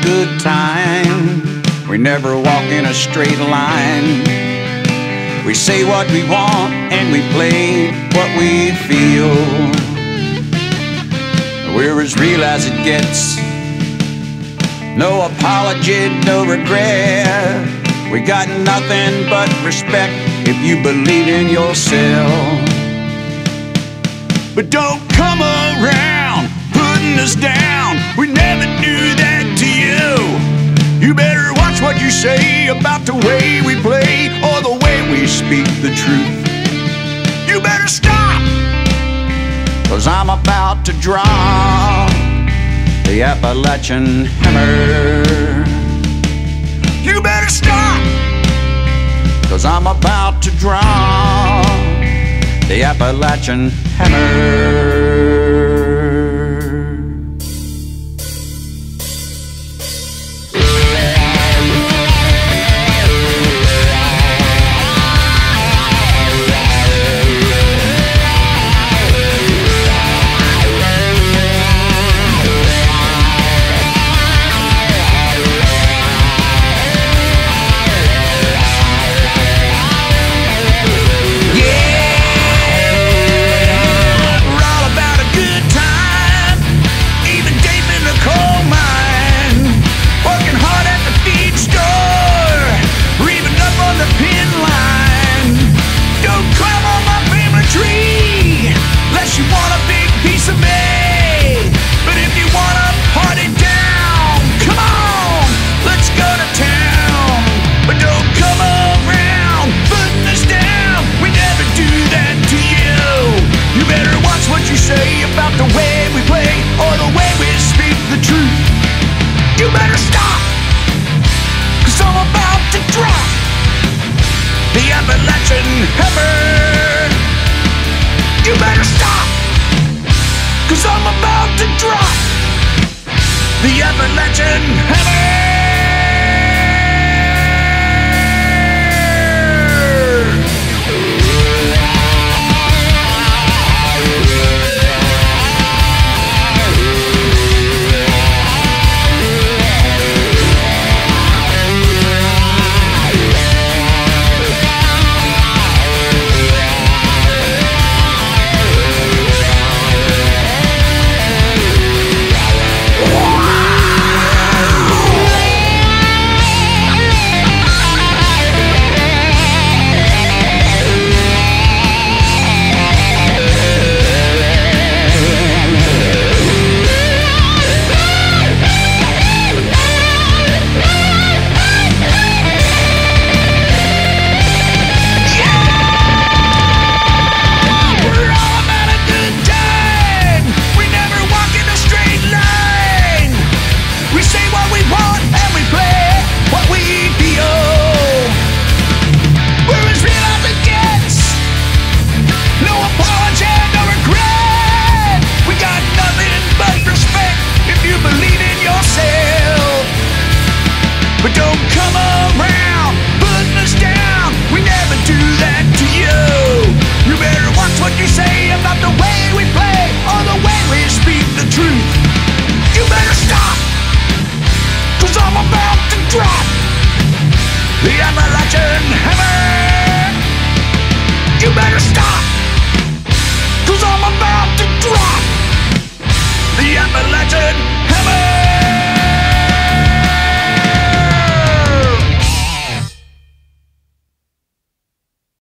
good time. We never walk in a straight line. We say what we want and we play what we feel. We're as real as it gets. No apology, no regret. We got nothing but respect if you believe in yourself. But don't come around putting us down. We never do that to you. You better watch what you say about the way we play or the way we speak the truth. You better stop, 'cause I'm about to drop the Appalachian Hammer. You better stop, 'cause I'm about to drop the Appalachian Hammer. Say about the way we play or the way we speak the truth. You better stop, 'cause I'm about to drop the Appalachian Hammer. You better stop, 'cause I'm about to drop the Appalachian Hammer. But don't come around putting us down. We never do that to you. You better watch what you say about the way we play or the way we speak the truth. You better stop, 'cause I'm about to drop the Appalachian Hammer. You better stop, 'cause I'm about to drop the Appalachian